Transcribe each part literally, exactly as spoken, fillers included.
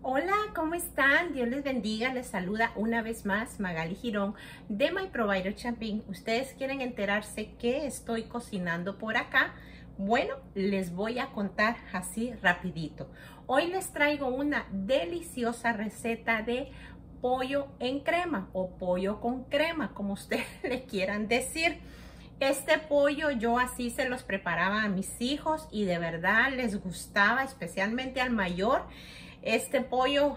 Hola, ¿cómo están? Dios les bendiga, les saluda una vez más Magali Girón de My Provider Champín. ¿Ustedes quieren enterarse qué estoy cocinando por acá? Bueno, les voy a contar así rapidito. Hoy les traigo una deliciosa receta de pollo en crema o pollo con crema, como ustedes le quieran decir. Este pollo yo así se los preparaba a mis hijos y de verdad les gustaba, especialmente al mayor. Este pollo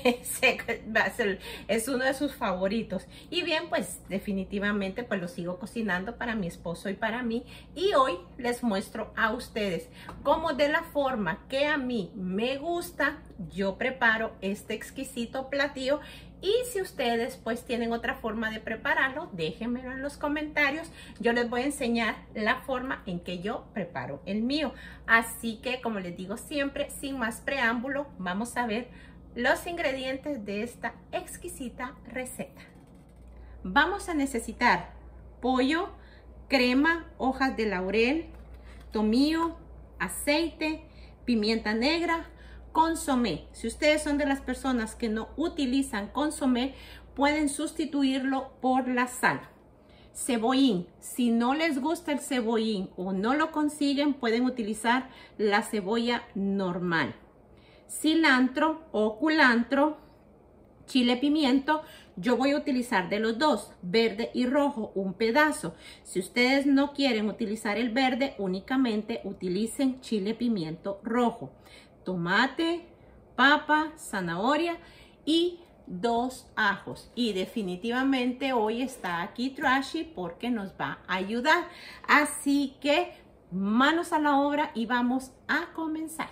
es uno de sus favoritos. Y bien, pues definitivamente pues lo sigo cocinando para mi esposo y para mí. Y hoy les muestro a ustedes cómo de la forma que a mí me gusta, yo preparo este exquisito platillo. Y si ustedes pues tienen otra forma de prepararlo, déjenmelo en los comentarios. Yo les voy a enseñar la forma en que yo preparo el mío. Así que, como les digo siempre, sin más preámbulo, vamos a ver los ingredientes de esta exquisita receta. Vamos a necesitar pollo, crema, hojas de laurel, tomillo, aceite, pimienta negra, consomé. Si ustedes son de las personas que no utilizan consomé, pueden sustituirlo por la sal. Cebollín. Si no les gusta el cebollín o no lo consiguen, pueden utilizar la cebolla normal. Cilantro o culantro, chile pimiento. Yo voy a utilizar de los dos, verde y rojo, un pedazo. Si ustedes no quieren utilizar el verde, únicamente utilicen chile pimiento rojo. Tomate, papa, zanahoria y dos ajos. Y definitivamente hoy está aquí Trashy porque nos va a ayudar. Así que manos a la obra y vamos a comenzar.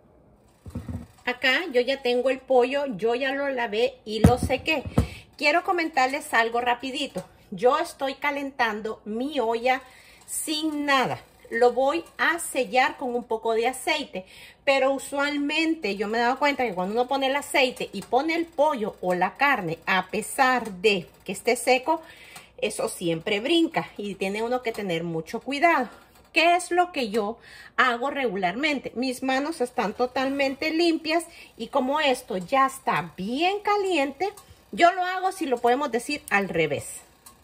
Acá yo ya tengo el pollo, yo ya lo lavé y lo sequé. Quiero comentarles algo rapidito. Yo estoy calentando mi olla sin nada. Lo voy a sellar con un poco de aceite, pero usualmente yo me he dado cuenta que cuando uno pone el aceite y pone el pollo o la carne, a pesar de que esté seco, eso siempre brinca y tiene uno que tener mucho cuidado. ¿Qué es lo que yo hago regularmente? Mis manos están totalmente limpias y como esto ya está bien caliente, yo lo hago, si lo podemos decir, al revés.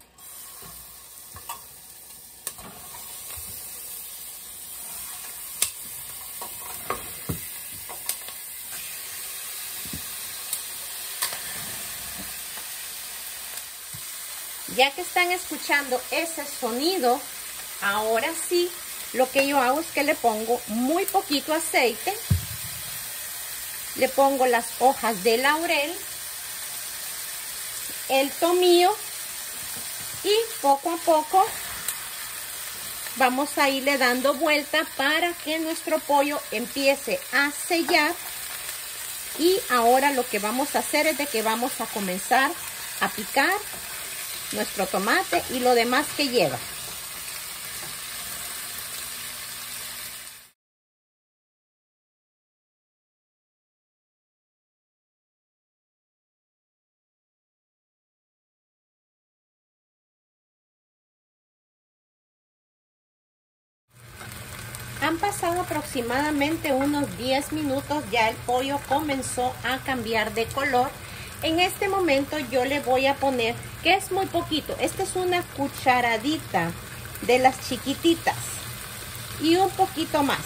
Ya que están escuchando ese sonido, ahora sí, lo que yo hago es que le pongo muy poquito aceite. Le pongo las hojas de laurel, el tomillo y poco a poco vamos a irle dando vuelta para que nuestro pollo empiece a sellar. Y ahora lo que vamos a hacer es de que vamos a comenzar a picar nuestro tomate y lo demás que lleva. Han pasado aproximadamente unos diez minutos, ya el pollo comenzó a cambiar de color. En este momento yo le voy a poner, que es muy poquito, esta es una cucharadita de las chiquititas y un poquito más.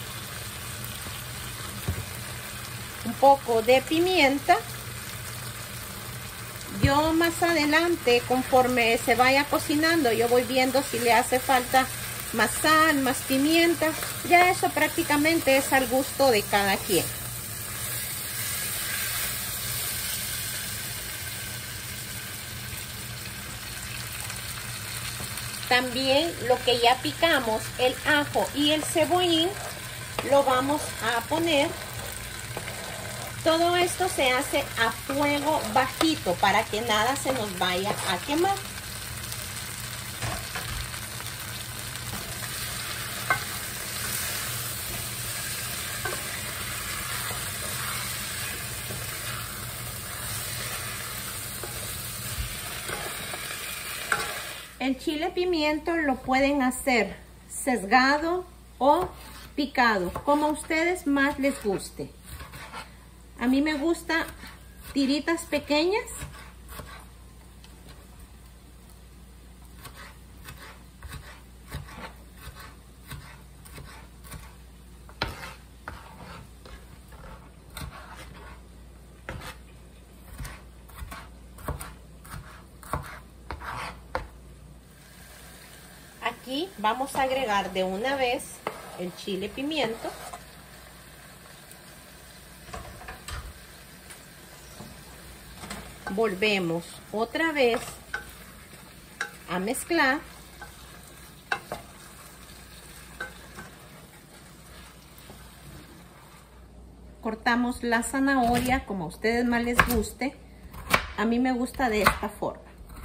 Un poco de pimienta. Yo más adelante, conforme se vaya cocinando, yo voy viendo si le hace falta más sal, más pimienta. Ya eso prácticamente es al gusto de cada quien. También lo que ya picamos, el ajo y el cebollín, lo vamos a poner. Todo esto se hace a fuego bajito para que nada se nos vaya a quemar. El chile pimiento lo pueden hacer sesgado o picado, como a ustedes más les guste. A mí me gusta tiritas pequeñas. Aquí vamos a agregar de una vez el chile pimiento. Volvemos otra vez a mezclar. Cortamos la zanahoria como a ustedes más les guste. A mí me gusta de esta forma.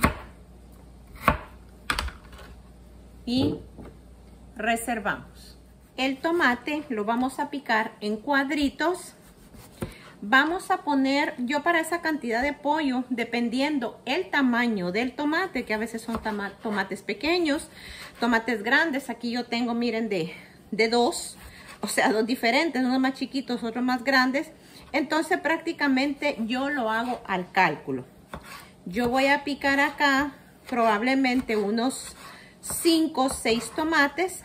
Y reservamos. El tomate lo vamos a picar en cuadritos. Vamos a poner, yo para esa cantidad de pollo, dependiendo el tamaño del tomate, que a veces son tomates pequeños, tomates grandes. Aquí yo tengo, miren, de, de dos, o sea, dos diferentes, unos más chiquitos, otros más grandes. Entonces prácticamente yo lo hago al cálculo. Yo voy a picar acá probablemente unos cinco o seis tomates.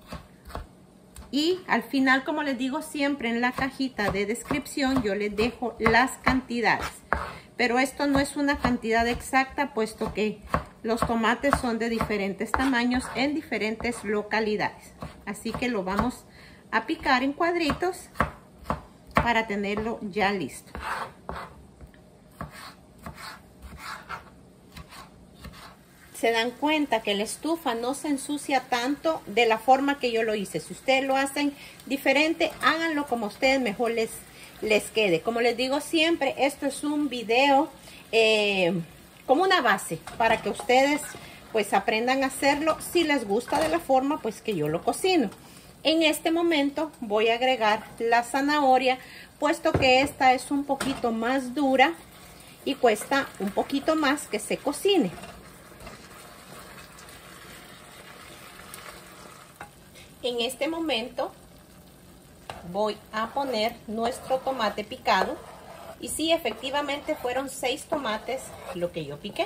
Y al final, como les digo siempre, en la cajita de descripción yo les dejo las cantidades. Pero esto no es una cantidad exacta, puesto que los tomates son de diferentes tamaños en diferentes localidades. Así que lo vamos a picar en cuadritos para tenerlo ya listo. Se dan cuenta que la estufa no se ensucia tanto de la forma que yo lo hice. Si ustedes lo hacen diferente, háganlo como a ustedes mejor les, les quede. Como les digo siempre, esto es un video eh, como una base para que ustedes pues aprendan a hacerlo si les gusta de la forma pues que yo lo cocino. En este momento voy a agregar la zanahoria, puesto que esta es un poquito más dura y cuesta un poquito más que se cocine. En este momento voy a poner nuestro tomate picado. Y sí, efectivamente fueron seis tomates lo que yo piqué.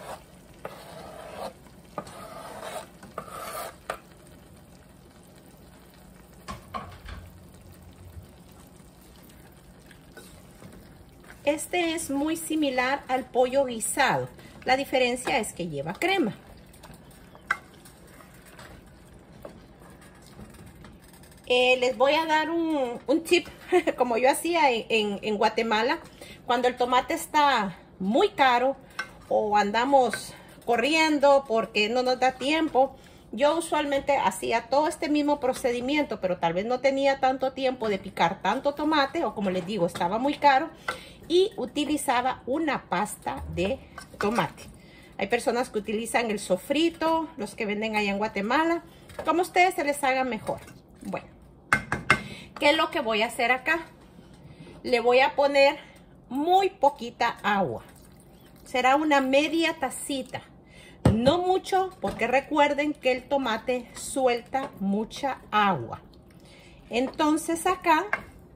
Este es muy similar al pollo guisado. La diferencia es que lleva crema. Eh, les voy a dar un, un tip, como yo hacía en, en, en Guatemala. Cuando el tomate está muy caro o andamos corriendo porque no nos da tiempo, yo usualmente hacía todo este mismo procedimiento, pero tal vez no tenía tanto tiempo de picar tanto tomate, o como les digo, estaba muy caro, y utilizaba una pasta de tomate. Hay personas que utilizan el sofrito, los que venden allá en Guatemala, como a ustedes se les haga mejor. Bueno, ¿qué es lo que voy a hacer acá? Le voy a poner muy poquita agua. Será una media tacita. No mucho, porque recuerden que el tomate suelta mucha agua. Entonces acá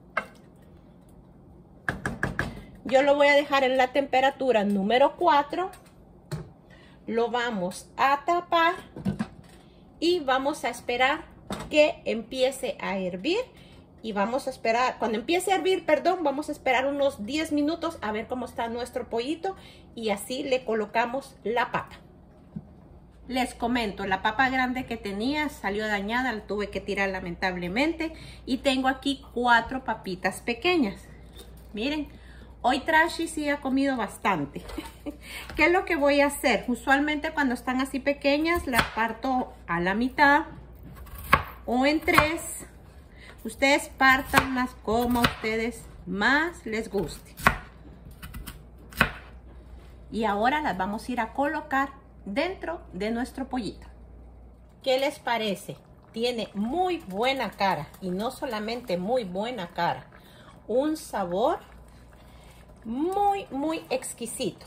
yo lo voy a dejar en la temperatura número cuatro. Lo vamos a tapar y vamos a esperar que empiece a hervir. Y vamos a esperar, cuando empiece a hervir, perdón, vamos a esperar unos diez minutos a ver cómo está nuestro pollito, y así le colocamos la papa. Les comento, la papa grande que tenía salió dañada, la tuve que tirar lamentablemente, y tengo aquí cuatro papitas pequeñas. Miren, hoy Trashy sí ha comido bastante. ¿Qué es lo que voy a hacer? Usualmente cuando están así pequeñas las parto a la mitad o en tres. Ustedes pártanlas como a ustedes más les guste. Y ahora las vamos a ir a colocar dentro de nuestro pollito. ¿Qué les parece? Tiene muy buena cara, y no solamente muy buena cara, un sabor muy, muy exquisito.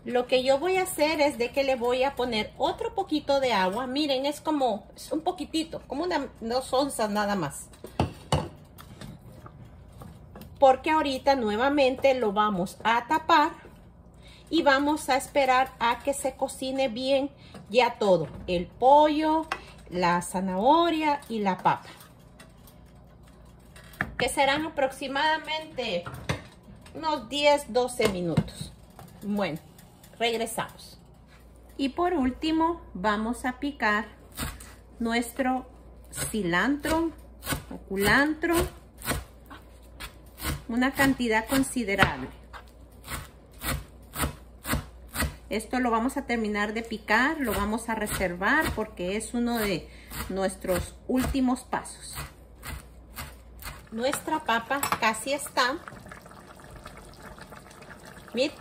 Lo que yo voy a hacer es de que le voy a poner otro poquito de agua. Miren, es como, es un poquitito, como una, dos onzas nada más. Porque ahorita nuevamente lo vamos a tapar y vamos a esperar a que se cocine bien ya todo. El pollo, la zanahoria y la papa. Que serán aproximadamente unos diez, doce minutos. Bueno, regresamos. Y por último vamos a picar nuestro cilantro o culantro, una cantidad considerable. Esto lo vamos a terminar de picar, lo vamos a reservar porque es uno de nuestros últimos pasos. Nuestra papa casi está. Miren.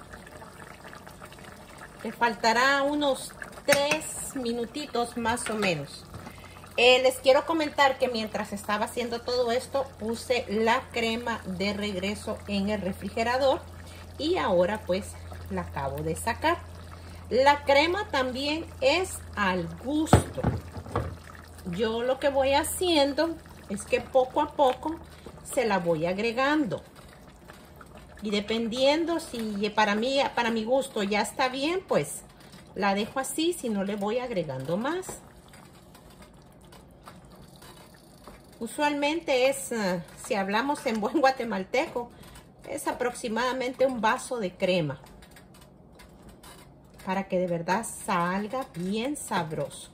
Le faltará unos tres minutitos más o menos. Eh, les quiero comentar que mientras estaba haciendo todo esto, puse la crema de regreso en el refrigerador y ahora pues la acabo de sacar. La crema también es al gusto. Yo lo que voy haciendo es que poco a poco se la voy agregando. Y dependiendo si para mí, para mi gusto ya está bien, pues la dejo así, si no le voy agregando más. Usualmente es, uh, si hablamos en buen guatemalteco, es aproximadamente un vaso de crema. Para que de verdad salga bien sabroso.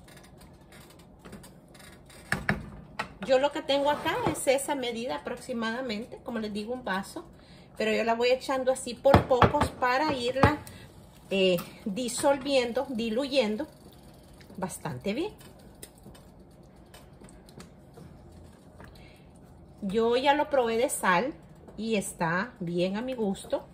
Yo lo que tengo acá es esa medida aproximadamente, como les digo, un vaso. Pero yo la voy echando así por pocos para irla eh, disolviendo, diluyendo bastante bien. Yo ya lo probé de sal y está bien a mi gusto.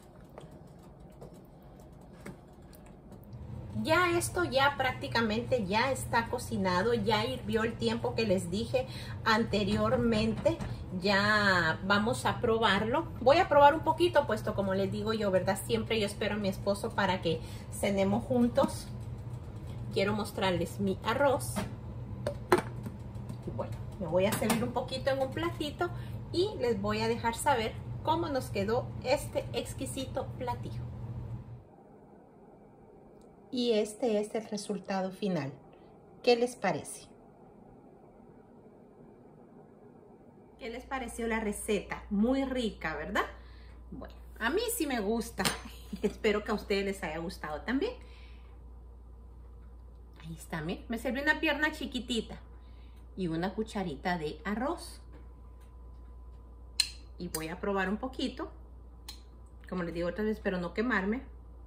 Ya esto ya prácticamente ya está cocinado, ya hirvió el tiempo que les dije anteriormente. Ya vamos a probarlo. Voy a probar un poquito, puesto como les digo yo, ¿verdad? Siempre yo espero a mi esposo para que cenemos juntos. Quiero mostrarles mi arroz. Y bueno, me voy a servir un poquito en un platito y les voy a dejar saber cómo nos quedó este exquisito platillo. Y este es el resultado final. ¿Qué les parece? ¿Qué les pareció la receta? Muy rica, ¿verdad? Bueno, a mí sí me gusta. Espero que a ustedes les haya gustado también. Ahí está, miren. Me serví una pierna chiquitita y una cucharita de arroz. Y voy a probar un poquito. Como les digo otra vez, espero no quemarme.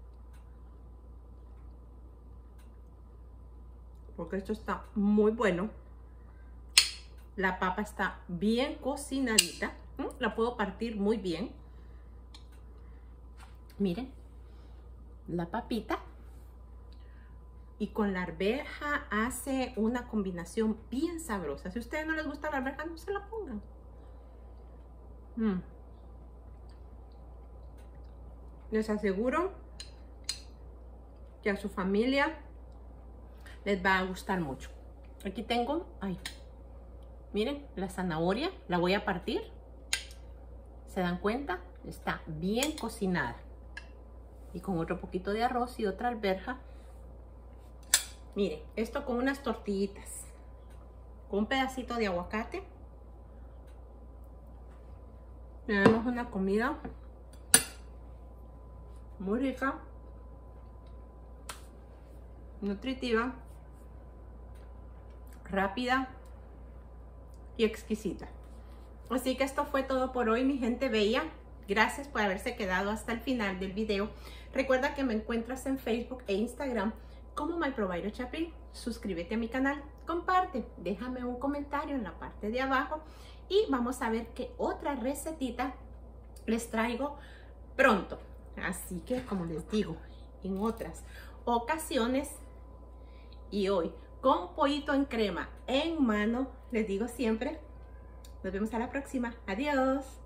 Porque esto está muy bueno. La papa está bien cocinadita. La puedo partir muy bien. Miren. La papita. Y con la arveja hace una combinación bien sabrosa. Si a ustedes no les gusta la arveja, no se la pongan. Mm. Les aseguro que a su familia les va a gustar mucho. Aquí tengo, ay, miren, la zanahoria, la voy a partir. ¿Se dan cuenta? Está bien cocinada. Y con otro poquito de arroz y otra alberja. Miren, esto con unas tortillitas. Con un pedacito de aguacate. Tenemos una comida muy rica, nutritiva, rápida y exquisita. Así que esto fue todo por hoy, mi gente bella. Gracias por haberse quedado hasta el final del video. Recuerda que me encuentras en Facebook e Instagram como My Provider Chapín. Suscríbete a mi canal, comparte, déjame un comentario en la parte de abajo y vamos a ver qué otra recetita les traigo pronto. Así que, como les digo, en otras ocasiones y hoy con pollito en crema en mano, les digo siempre, nos vemos a la próxima. Adiós.